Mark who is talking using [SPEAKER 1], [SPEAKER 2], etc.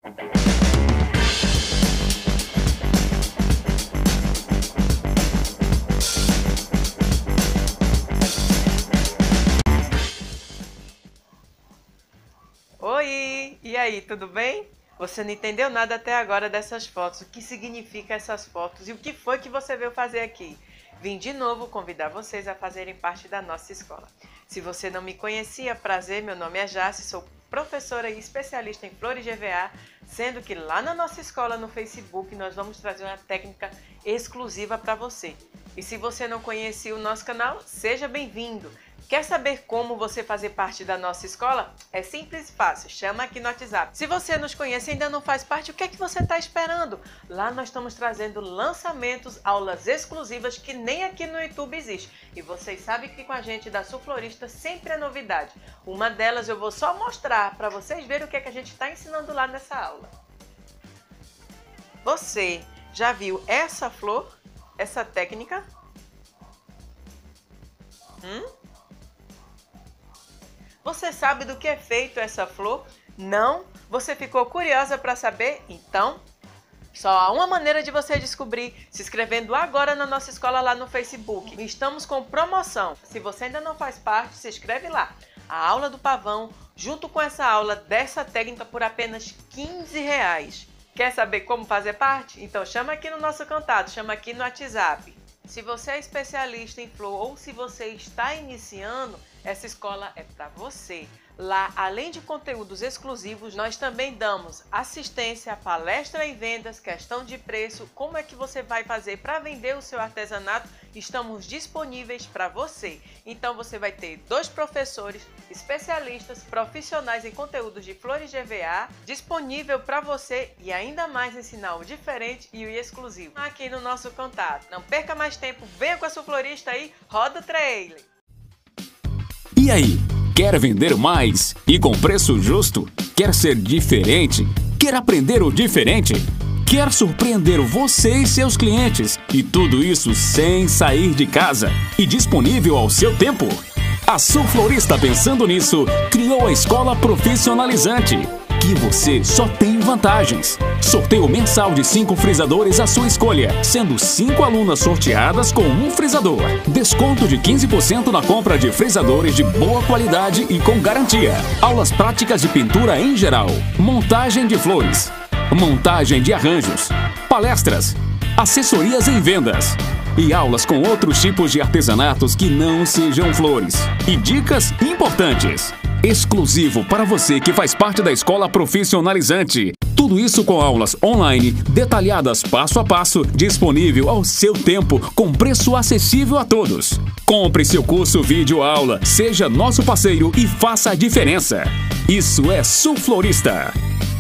[SPEAKER 1] Oi! E aí, tudo bem? Você não entendeu nada até agora dessas fotos, o que significa essas fotos e o que foi que você veio fazer aqui? Vim de novo convidar vocês a fazerem parte da nossa escola. Se você não me conhecia, prazer, meu nome é Jace, sou professora e especialista em flores GVA, sendo que lá na nossa escola no Facebook nós vamos trazer uma técnica exclusiva para você. E se você não conhecia o nosso canal, seja bem-vindo! Quer saber como você fazer parte da nossa escola? É simples e fácil, chama aqui no WhatsApp. Se você nos conhece e ainda não faz parte, o que é que você está esperando? Lá nós estamos trazendo lançamentos, aulas exclusivas que nem aqui no YouTube existe. E vocês sabem que com a gente da Sul Florista sempre é novidade. Uma delas eu vou só mostrar para vocês verem o que é que a gente está ensinando lá nessa aula. Você já viu essa flor? Essa técnica? Você sabe do que é feito essa flor? Não? Você ficou curiosa para saber? Então, só há uma maneira de você descobrir, se inscrevendo agora na nossa escola lá no Facebook. Estamos com promoção. Se você ainda não faz parte, se inscreve lá. A aula do pavão, junto com essa aula dessa técnica por apenas R$15. Quer saber como fazer parte? Então chama aqui no nosso contato, chama aqui no WhatsApp. Se você é especialista em flor ou se você está iniciando, essa escola é para você. Lá, além de conteúdos exclusivos, nós também damos assistência, palestra e vendas, questão de preço, como é que você vai fazer para vender o seu artesanato, estamos disponíveis para você. Então você vai ter 2 professores, especialistas, profissionais em conteúdos de flores GVA, disponível para você e ainda mais ensinar o diferente e o exclusivo. Aqui no nosso contato. Não perca mais tempo, venha com a sua florista aí, roda o trailer!
[SPEAKER 2] E aí, quer vender mais e com preço justo? Quer ser diferente? Quer aprender o diferente? Quer surpreender você e seus clientes? E tudo isso sem sair de casa e disponível ao seu tempo? A Sul Florista, pensando nisso, criou a Escola Profissionalizante, que você só tem vantagens. Sorteio mensal de 5 frisadores à sua escolha, sendo 5 alunas sorteadas com um frisador. Desconto de 15% na compra de frisadores de boa qualidade e com garantia. Aulas práticas de pintura em geral, montagem de flores, montagem de arranjos, palestras, assessorias em vendas e aulas com outros tipos de artesanatos que não sejam flores. E dicas importantes. Exclusivo para você que faz parte da Escola Profissionalizante. Tudo isso com aulas online, detalhadas passo a passo, disponível ao seu tempo, com preço acessível a todos. Compre seu curso vídeo aula, seja nosso parceiro e faça a diferença. Isso é Sul Florista.